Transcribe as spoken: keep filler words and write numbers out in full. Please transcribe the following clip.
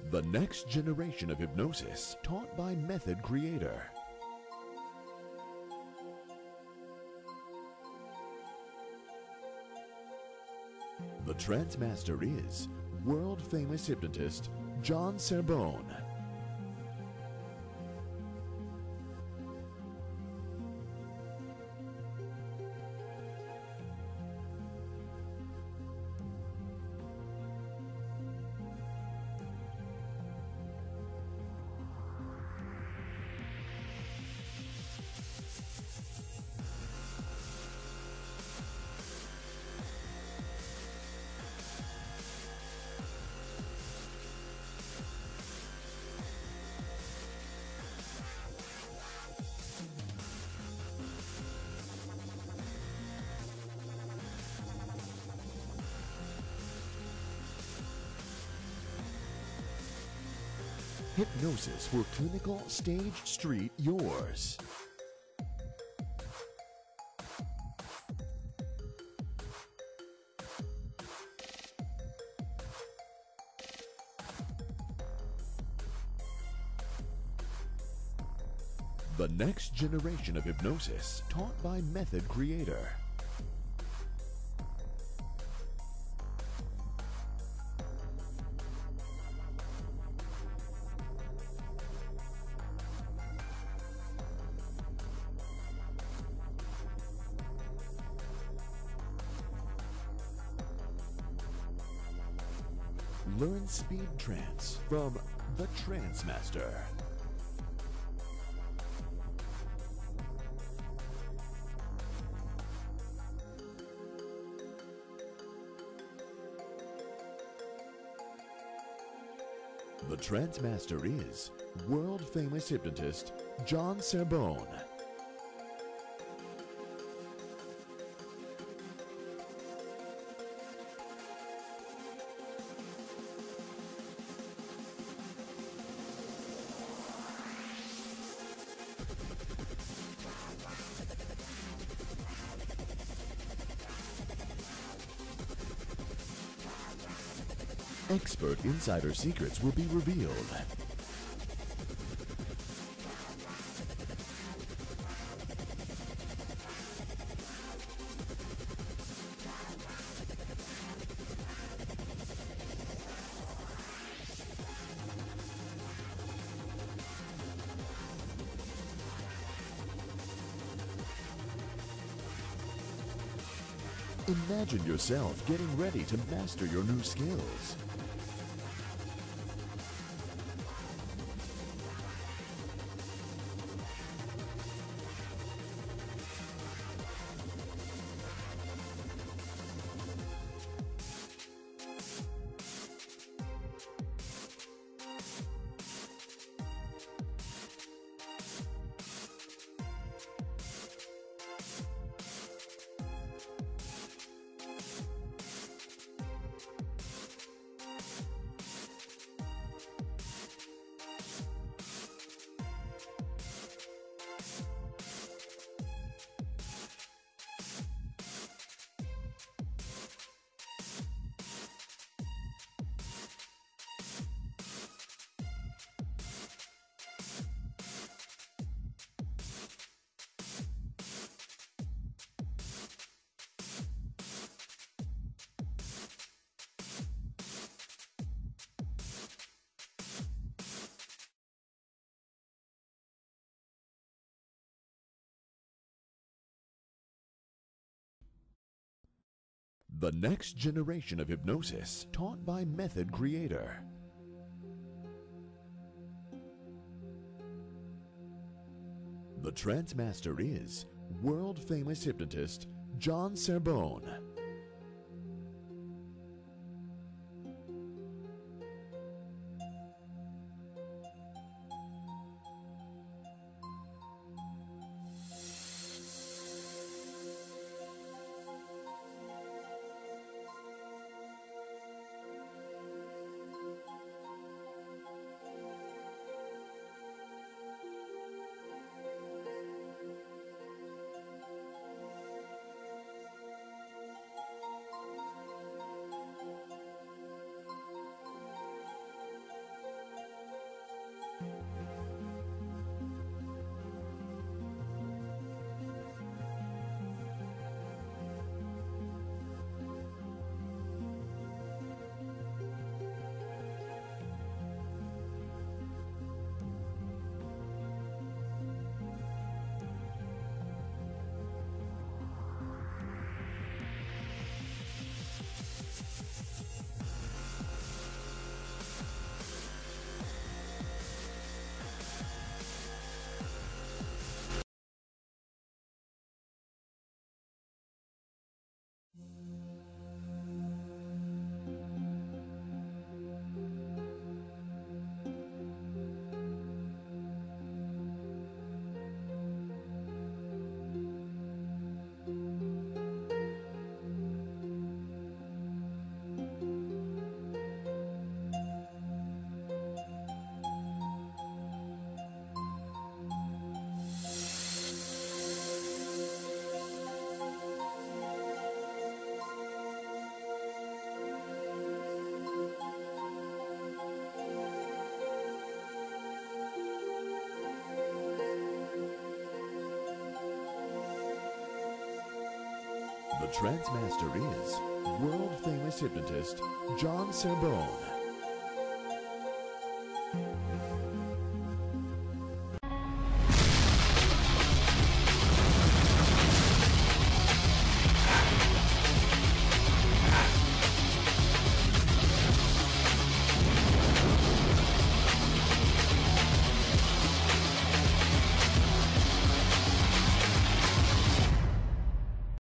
The next generation of hypnosis taught by method creator. The Trance-Master is world-famous hypnotist John Cerbone. Hypnosis for clinical Stage Street yours. The next generation of hypnosis taught by method creator. Learn Speed Trance from the Trance-Master. The Trance-Master is world-famous hypnotist John Cerbone. Expert insider secrets will be revealed. Imagine yourself getting ready to master your new skills. The next generation of hypnosis taught by method creator. The Trance-Master is world-famous hypnotist John Cerbone. Trance-Master is world-famous hypnotist John Cerbone.